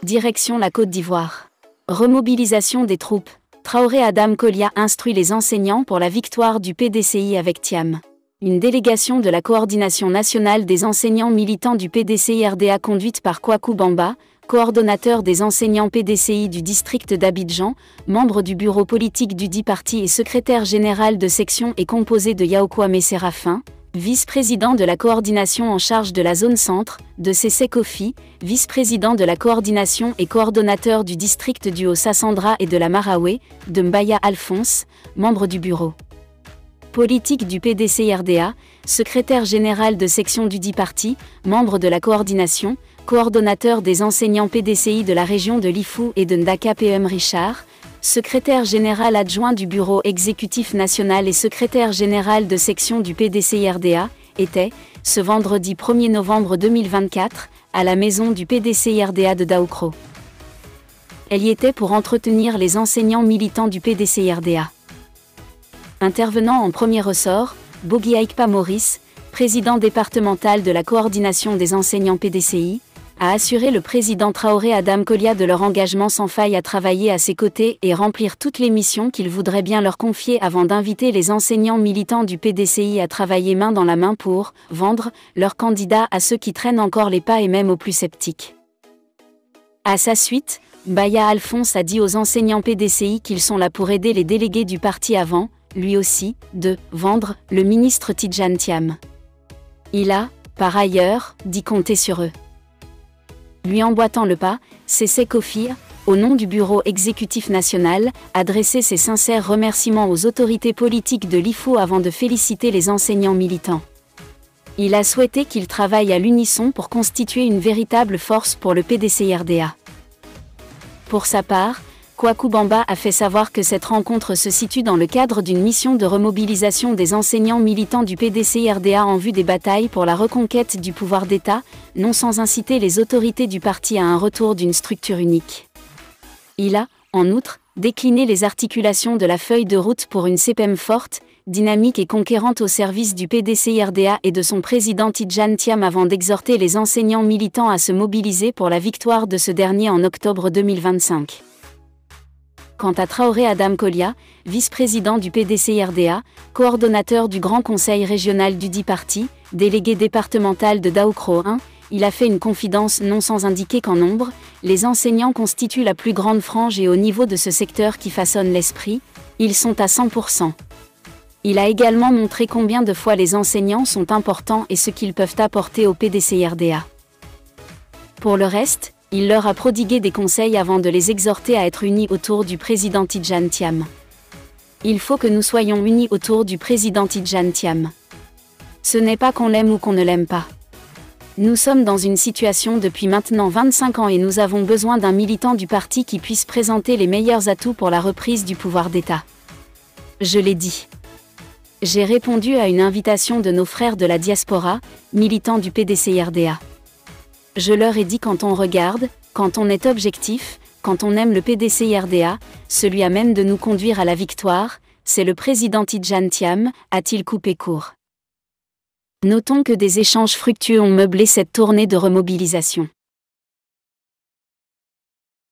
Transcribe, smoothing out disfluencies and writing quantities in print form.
Direction la Côte d'Ivoire. Remobilisation des troupes. Traoré Adam Kolia instruit les enseignants pour la victoire du PDCI avec Thiam. Une délégation de la coordination nationale des enseignants militants du PDCI-RDA conduite par Kwaku Bamba, coordonnateur des enseignants PDCI du district d'Abidjan, membre du bureau politique du dit parti et secrétaire général de section est composée de Yaokwame Séraphin, vice-président de la coordination en charge de la zone centre, de Cessé Kofi, vice-président de la coordination et coordonnateur du district du Haut-Sassandra et de la Maraoué, de Mbaya Alphonse, membre du bureau politique du PDCI-RDA, secrétaire général de section du dit parti, membre de la coordination, coordonnateur des enseignants PDCI de la région de Lifou et de Ndaka PM Richard, secrétaire général adjoint du bureau exécutif national et secrétaire général de section du PDCI-RDA, était, ce vendredi 1er novembre 2024, à la maison du PDCI-RDA de Daoukro. Elle y était pour entretenir les enseignants militants du PDCI-RDA. Intervenant en premier ressort, Bogi Aikpa Maurice, président départemental de la coordination des enseignants PDCI, a assuré le président Traoré Adam Kolia de leur engagement sans faille à travailler à ses côtés et remplir toutes les missions qu'il voudrait bien leur confier avant d'inviter les enseignants militants du PDCI à travailler main dans la main pour vendre leurs candidats à ceux qui traînent encore les pas et même aux plus sceptiques. À sa suite, Mbaya Alphonse a dit aux enseignants PDCI qu'ils sont là pour aider les délégués du parti avant, lui aussi, de vendre le ministre Tidjane Thiam. Il a, par ailleurs, dit compter sur eux. Lui emboîtant le pas, Cessé Kofi, au nom du bureau exécutif national, adressé ses sincères remerciements aux autorités politiques de l'IFO avant de féliciter les enseignants militants. Il a souhaité qu'ils travaillent à l'unisson pour constituer une véritable force pour le PDCI-RDA. Pour sa part, Kwaku Bamba a fait savoir que cette rencontre se situe dans le cadre d'une mission de remobilisation des enseignants militants du PDCI-RDA en vue des batailles pour la reconquête du pouvoir d'État, non sans inciter les autorités du parti à un retour d'une structure unique. Il a, en outre, décliné les articulations de la feuille de route pour une CPM forte, dynamique et conquérante au service du PDCI-RDA et de son président Tidjane Thiam avant d'exhorter les enseignants militants à se mobiliser pour la victoire de ce dernier en octobre 2025. Quant à Traoré Adam Kolia, vice-président du PDCI-RDA, coordonnateur du Grand Conseil régional du dit parti, délégué départemental de Daoukro 1, il a fait une confidence non sans indiquer qu'en nombre, les enseignants constituent la plus grande frange et au niveau de ce secteur qui façonne l'esprit, ils sont à 100%. Il a également montré combien de fois les enseignants sont importants et ce qu'ils peuvent apporter au PDCI-RDA. Pour le reste, il leur a prodigué des conseils avant de les exhorter à être unis autour du président Tidjane Thiam. Il faut que nous soyons unis autour du président Tidjane Thiam. Ce n'est pas qu'on l'aime ou qu'on ne l'aime pas. Nous sommes dans une situation depuis maintenant 25 ans et nous avons besoin d'un militant du parti qui puisse présenter les meilleurs atouts pour la reprise du pouvoir d'État. Je l'ai dit. J'ai répondu à une invitation de nos frères de la diaspora, militants du PDCI-RDA. Je leur ai dit quand on regarde, quand on est objectif, quand on aime le PDCI-RDA, celui à même de nous conduire à la victoire, c'est le président Tidjane Thiam, a-t-il coupé court. Notons que des échanges fructueux ont meublé cette tournée de remobilisation.